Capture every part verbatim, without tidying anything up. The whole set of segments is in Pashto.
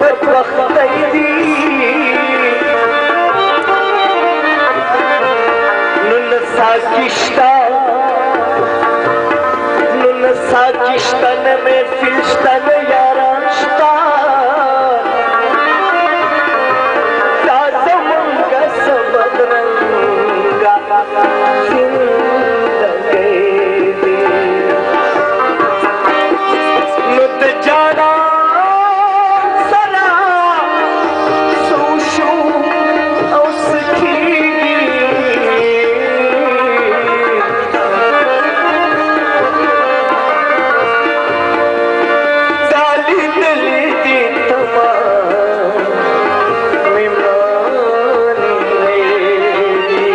بدبخت دي نن ساکشتا نن ساکشتا نه محفل شتا نه یاران شتا دا زمونږه څه بدرنګه زندګۍ دي نو د جانان سره څه وشو او څه کېږي دا لیدلي دي تمام میمانې دي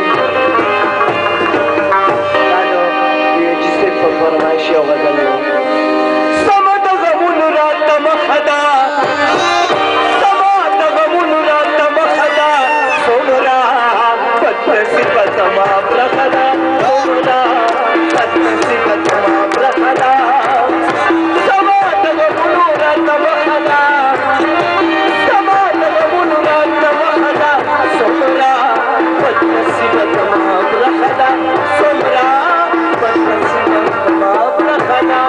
دا نو د یوجي صاحب په فرمایش یو غزل و سما د غمونو راته مخه ده سما د غمونو راته مخه ده څومره بدنصیبه زما برخه ده څومره بدنصیبه زما برخه ده سما د غمونو راته مخه ده سما د غمونو راته مخه ده څومره بدنصیبه زما برخه ده څومره بدنصیبه زما برخه ده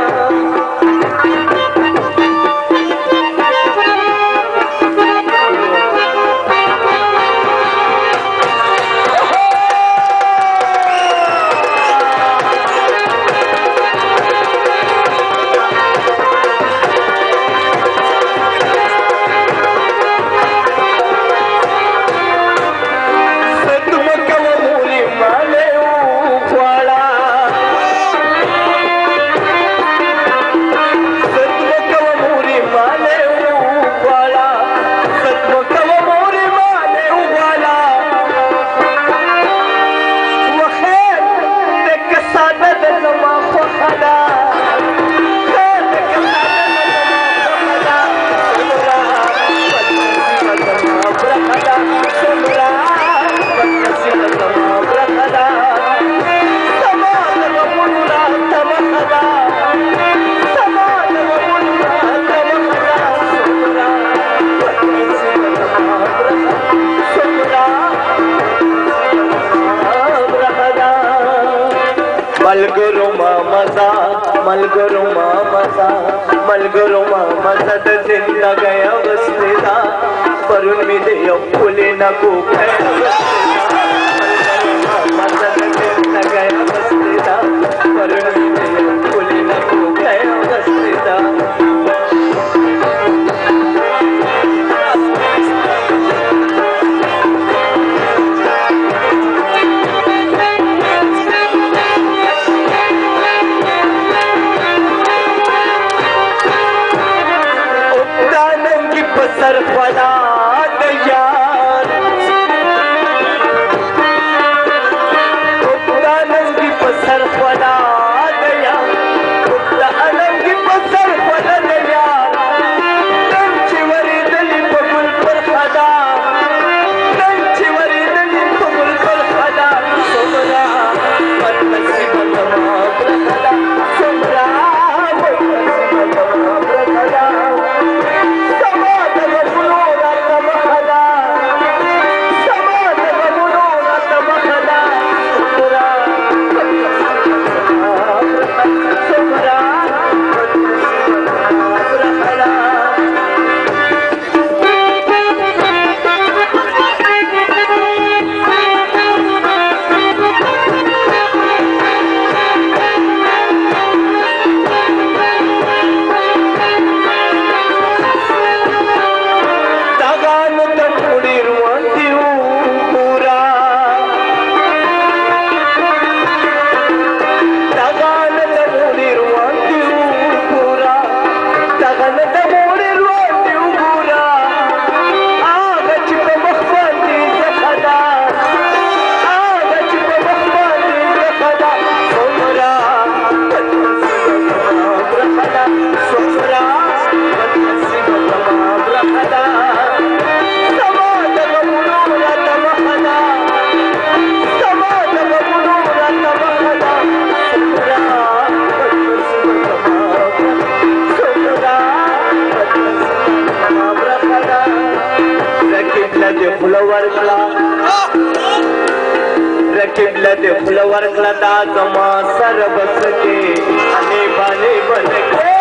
ملګرو ما مزا ملګرو ما مزا ملګرو ما مزا د زندګۍ اغستې ده پرون مې د یو ښکلي نکو مزا د زندګۍ اغستې ده پرون مې د یو ښکلي نکو اغستې ده سر فلا د یار ورکړه رقیب له دې خوله ورکړه دا زما سر بس کې انې باندې بند کې